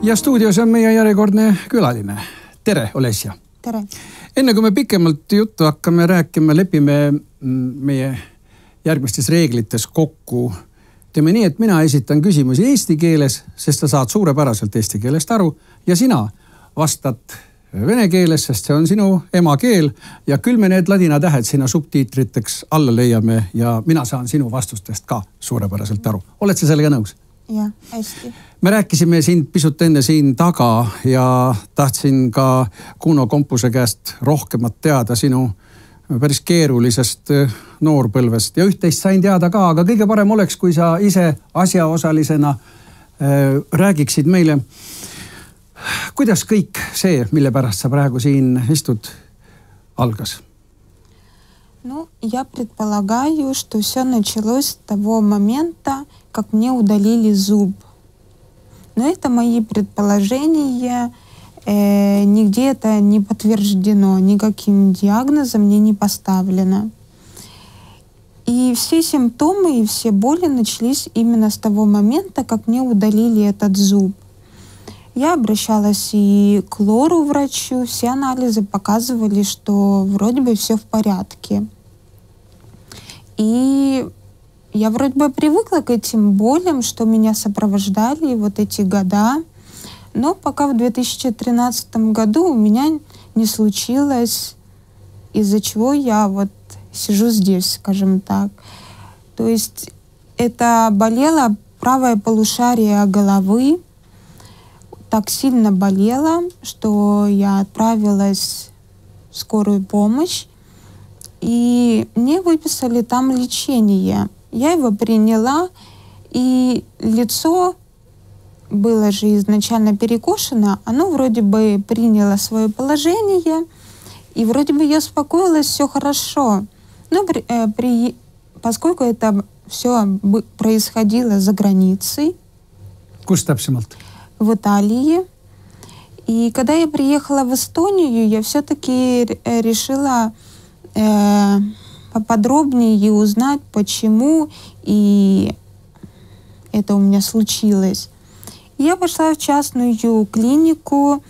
Ja stuudios on meie järjekordne külaline. Tere, Olesja! Tere! Enne kui me pikemalt juttu hakkame rääkima, lepime meie järgmistes reeglites kokku. Teeme nii, et mina esitan küsimusi eesti keeles, sest sa saad suurepäraselt eesti keelest aru ja sina vastad vene keeles, sest see on sinu emakeel ja küll me need ladina tähed sinna subtiitriteks alla leiame ja mina saan sinu vastustest ka suurepäraselt aru. Oled sa sellega nõus? Jah, hästi. Me rääkisime sind pisut enne siin taga ja tahtsin ka Kuno Kompuse käest rohkemat teada sinu päris keerulisest noorpõlvest ja üht-teist sain teada ka, aga kõige parem oleks, kui sa ise asjaosalisena räägiksid meile, kuidas kõik see, mille pärast sa praegu siin istud, algas? Ну, я предполагаю, что все началось с того момента, как мне удалили зуб. Но это мои предположения, нигде это не подтверждено, никаким диагнозом мне не поставлено. И все симптомы и все боли начались именно с того момента, как мне удалили этот зуб. Я обращалась и к лору-врачу, все анализы показывали, что вроде бы все в порядке. И я вроде бы привыкла к этим болям, что меня сопровождали вот эти года. Но пока в 2013 году у меня не случилось, из-за чего я вот сижу здесь, скажем так. То есть это болело правое полушарие головы. Так сильно болело, что я отправилась в скорую помощь, и мне выписали там лечение. Я его приняла, и лицо было же изначально перекошено, оно вроде бы приняло свое положение, и вроде бы я успокоилась, все хорошо. Но поскольку это все происходило за границей, Kus täpsemalt? В Италии. И когда я приехала в Эстонию, я все-таки решила поподробнее узнать, почему и это у меня случилось. Я пошла в частную клинику,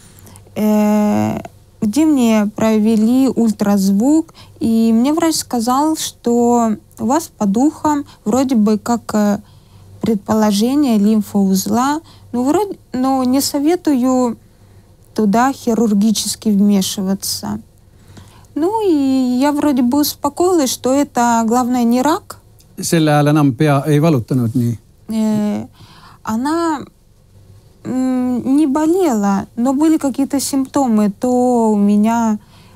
где мне провели ультразвук, и мне врач сказал, что у вас по духам вроде бы как предположение лимфоузла, но не советую туда хирургически вмешиваться. Ну и я вроде бы успокоилась, что это, главное, не рак. Selle ajal enam pea ei valutanud nii? Она не болела, но были какие-то симптомы. То у меня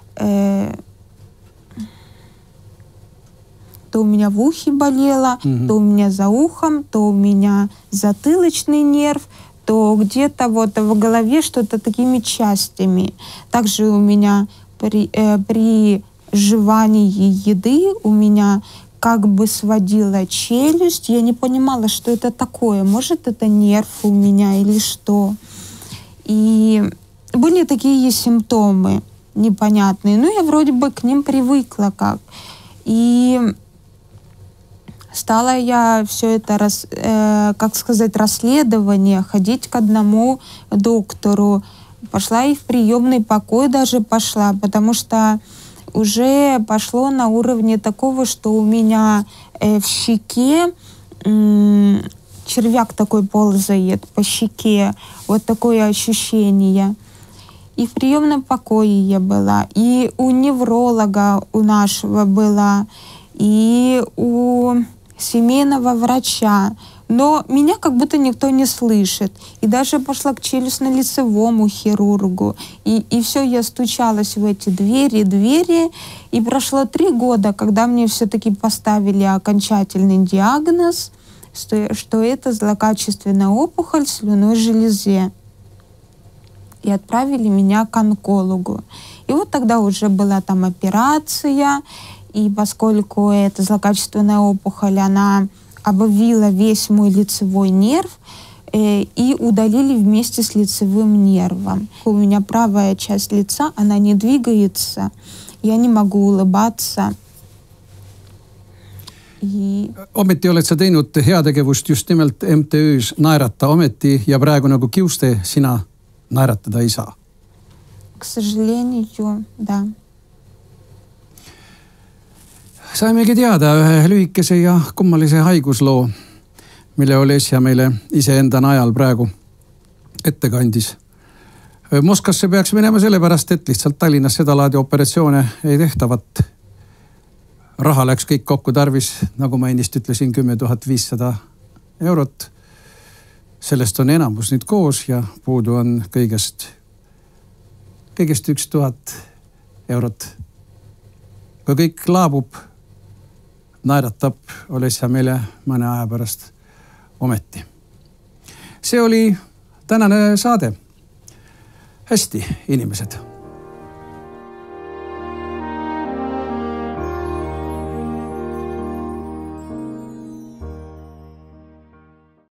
в ухе болело, то у меня за ухом, то у меня затылочный нерв, то где-то вот в голове что-то такими частями. Также у меня при жевании еды у меня как бы сводила челюсть. Я не понимала, что это такое. Может, это нерв у меня или что. И были такие симптомы непонятные. Но я вроде бы к ним привыкла как. И стала я все это, расследование, ходить к одному доктору. Пошла и в приемный покой даже пошла, потому что уже пошло на уровне такого, что у меня в щеке червяк такой ползает по щеке. Вот такое ощущение. И в приемном покое я была, и у невролога у нашего была, и у семейного врача. Но меня как будто никто не слышит. И даже пошла к челюстно-лицевому хирургу. И все, я стучалась в эти двери. И прошло 3 года, когда мне все-таки поставили окончательный диагноз, что это злокачественная опухоль в слюнной железе. И отправили меня к онкологу. И вот тогда уже была там операция. И поскольку эта злокачественная опухоль, она обвила весь мой лицевой нерв и удалили вместе с лицевым нервом. У меня правая часть лица, она не двигается, я не могу улыбаться. Ometi oled sa teinud heategevust just nimelt MTÜs Naerata ometi ja praegu nagu Kiuste sina naeratada ei saa. К сожалению, да. Saimegi teada ühe lühikese ja kummalise haigusloo, mille Olesja meile iseenda najal praegu ette kandis. Moskvasse peaks minema sellepärast, et lihtsalt Tallinnas seda laadi operatsioone ei tehtavat. Raha läks kõik kokku tarvis, nagu ma ennist ütlesin, 10 500 eurot. Sellest on enamus nüüd koos ja puudu on kõigest 1000 eurot. Kui kõik laabub, naeratab Olesja meile mõne aja pärast ometi. See oli tänane saade. Hästi, inimesed.